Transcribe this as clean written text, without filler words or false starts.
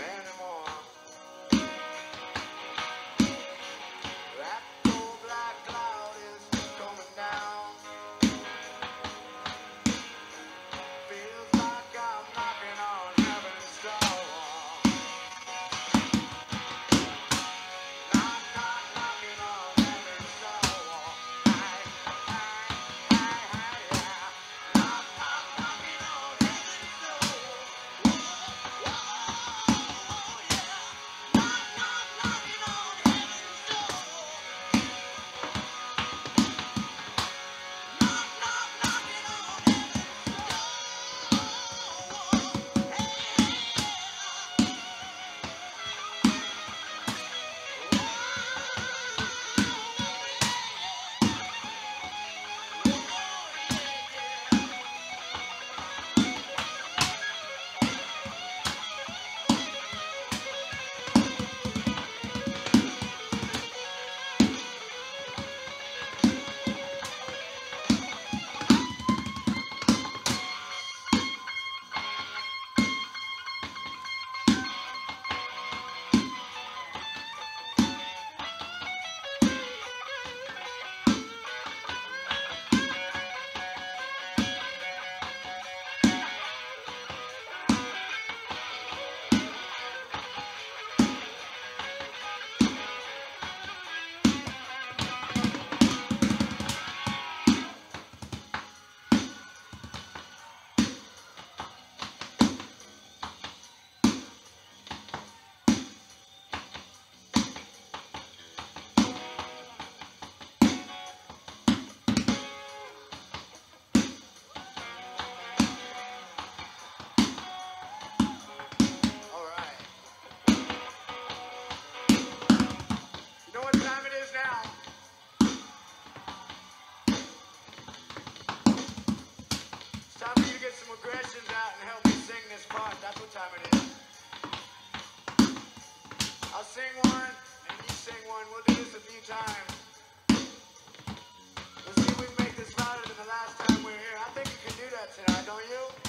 anymore. That cold black cloud is coming down. Feels like I'm knocking on heaven's door. Knocking on heaven's door. Yeah. Knocking on heaven's door. Knocking on heaven's door. Knocking on aggressions out and help me sing this part. That's what time it is. I'll sing one and you sing one. We'll do this a few times. We'll see if we can make this louder than the last time we were here. I think you can do that tonight, don't you?